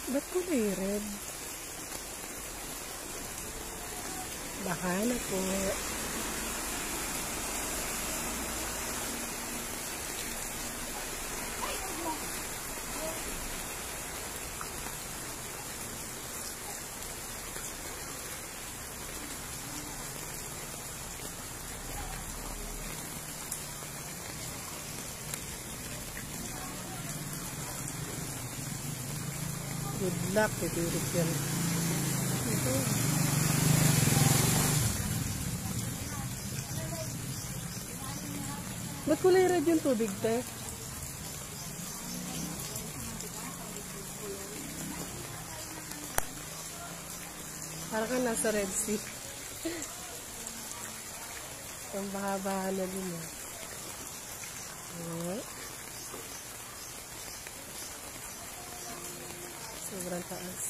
Ba't kulay red? Baha na po. Good luck, titirik yan. Ito. Ba't kulay red yung tubig, te? Parang ka nasa Red Sea. Ang baha-baha na din eh. Sobrang taas.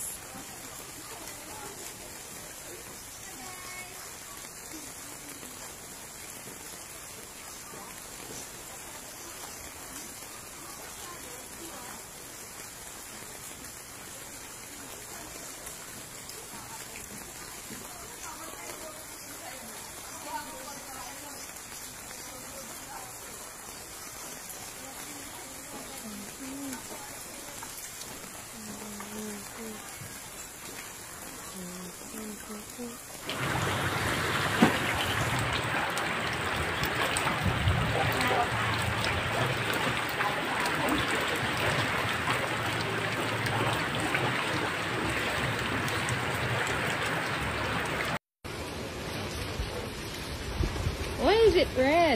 Why is it red?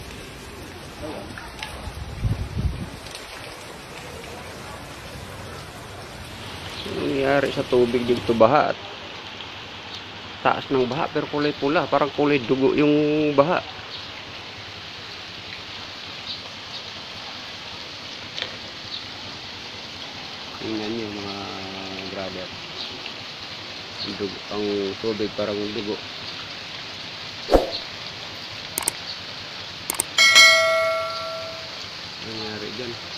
Nangyari sa tubig dito baha at taas ng baha pero kulay pula, parang kulay dugo yung baha. Tingnan niyo mga brother, ang tubig parang dugo. Nangyari dyan.